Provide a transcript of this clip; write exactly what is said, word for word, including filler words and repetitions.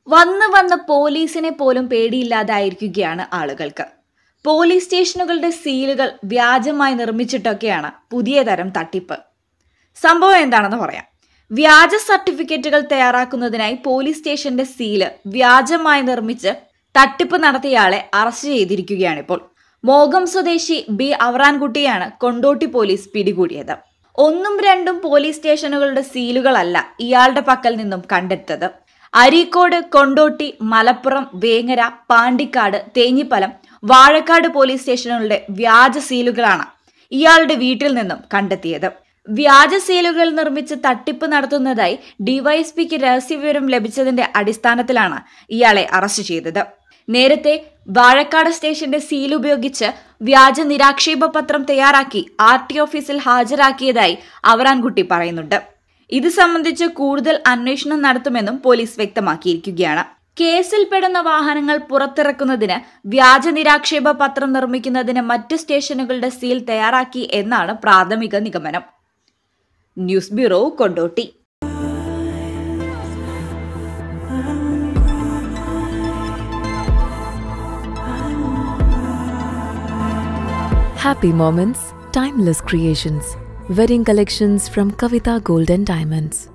വന്ന് വന്ന് പോലീസിനെ പോലും പേടിയില്ലാതായിരിക്കുകയാണ് ആളുകൾക്ക്. പോലീസ് സ്റ്റേഷനുകളുടെ സീലുകൾ വ്യാജമായി നിർമ്മിച്ചിട്ടൊക്കെയാണ് പുതിയ തരം തട്ടിപ്പ്. സംഭവം എന്താണെന്ന് പറയാം. വ്യാജ സർട്ടിഫിക്കറ്റുകൾ തയ്യാറാക്കുന്നതിനായി പോലീസ് സ്റ്റേഷന്റെ സീല് വ്യാജമായി നിർമ്മിച്ച് തട്ടിപ്പ് നടത്തിയയാളെ അറസ്റ്റ് ചെയ്തിരിക്കുകയാണിപ്പോൾ. മോഗം സ്വദേശി ബി അവറാൻകുട്ടിയാണ് കൊണ്ടോട്ടി പോലീസ് പിടികൂടിയത്. ഒന്നും രണ്ടും പോലീസ് സ്റ്റേഷനുകളുടെ സീലുകളല്ല ഇയാളുടെ പക്കൽ നിന്നും കണ്ടെടുത്തത്. അരീക്കോട്, കൊണ്ടോട്ടി, മലപ്പുറം, വേങ്ങര, പാണ്ടിക്കാട്, തേഞ്ഞിപ്പലം, വാഴക്കാട് പോലീസ് സ്റ്റേഷനുകളുടെ വ്യാജ സീലുകളാണ് ഇയാളുടെ വീട്ടിൽ നിന്നും കണ്ടെത്തിയത്. വ്യാജ സീലുകൾ നിർമ്മിച്ച് തട്ടിപ്പ് നടത്തുന്നതായി ഡിവൈഎസ്പിക്ക് രഹസ്യവിവരം ലഭിച്ചതിന്റെ അടിസ്ഥാനത്തിലാണ് ഇയാളെ അറസ്റ്റ് ചെയ്തത്. നേരത്തെ വാഴക്കാട് സ്റ്റേഷന്റെ സീൽ ഉപയോഗിച്ച് വ്യാജ നിരാക്ഷേപ പത്രം തയ്യാറാക്കി ആർ ടി ഓഫീസിൽ ഹാജരാക്കിയതായി അവറാൻകുട്ടി പറയുന്നുണ്ട്. ഇത് സംബന്ധിച്ച് കൂടുതൽ അന്വേഷണം നടത്തുമെന്നും പോലീസ് വ്യക്തമാക്കിയിരിക്കുകയാണ്. കേസിൽപ്പെടുന്ന വാഹനങ്ങൾ പുറത്തിറക്കുന്നതിന് വ്യാജ നിരാക്ഷേപ പത്രം നിർമ്മിക്കുന്നതിന് മറ്റ് സ്റ്റേഷനുകളുടെ സീൽ തയ്യാറാക്കി എന്നാണ് പ്രാഥമിക നിഗമനം. News bureau, Kondotty. Happy moments, timeless creations. Wedding collections from Kavita Gold and Diamonds.